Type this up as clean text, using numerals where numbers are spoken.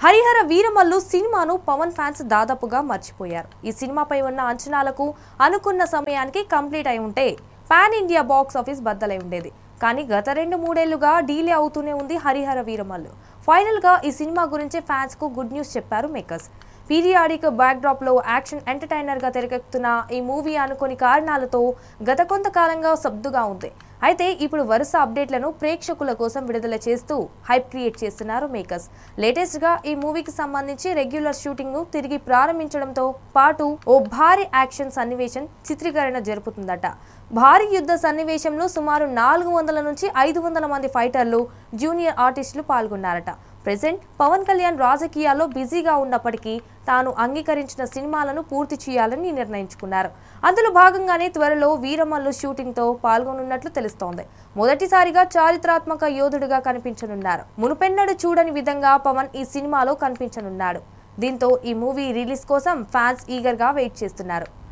హరిహర వీరమల్లు సినిమాను పవన్ ఫ్యాన్స్ దాదాపుగా మర్చిపోయారు. ఈ సినిమాపై ఉన్న అంచనాలకు అనుకున్న సమయానికి కంప్లీట్ అయి ఉంటే పాన్ ఇండియా బాక్స్ ఆఫీస్ బద్దలై ఉండేది. కానీ గత 2-3 ఏళ్లుగా డీలే అవుతూనే ఉంది హరిహర వీరమల్లు. ఫైనల్ గా ఈ సినిమా గురించి ఫ్యాన్స్ కు గుడ్ న్యూస్ చెప్పారు మేకర్స్. పీరియాడిక్ బ్యాక్ డ్రాప్ లో యాక్షన్ ఎంటర్టైనర్ గా తెరకెక్కుతున్న ఈ మూవీ అనుకోని కారణాలతో గత కొంతకాలంగా సబ్దుగా ఉంది. అయితే ఇప్పుడు వరుస అప్డేట్లను ప్రేక్షకుల కోసం విడుదల చేస్తూ హైప్ క్రియేట్ చేస్తున్నారు మేకర్స్. లేటెస్ట్ గా ఈ మూవీకి సంబంధించి రెగ్యులర్ షూటింగ్ ను తిరిగి ప్రారంభించడంతో పాటు ఓ భారీ యాక్షన్ సన్నివేశం చిత్రీకరణ జరుపుతుందట. భారీ యుద్ధ సన్నివేశంలో సుమారు 400 నుంచి 500 మంది ఫైటర్లు, జూనియర్ ఆర్టిస్టులు పాల్గొన్నారట. ప్రెజెంట్ పవన్ కళ్యాణ్ రాజకీయాల్లో బిజీగా ఉన్నప్పటికీ తాను అంగీకరించిన సినిమాలను పూర్తి చేయాలని నిర్ణయించుకున్నారు. అందులో భాగంగానే త్వరలో వీరమల్లు షూటింగ్ తో పాల్గొనున్నట్లు తెలుస్తోంది. మొదటిసారిగా చారిత్రాత్మక యోధుడిగా కనిపించనున్నారు. మునుపెన్నడూ చూడని విధంగా పవన్ ఈ సినిమాలో కనిపించనున్నాడు. దీంతో ఈ మూవీ రిలీజ్ కోసం ఫ్యాన్స్ ఈగర్ గా వెయిట్ చేస్తున్నారు.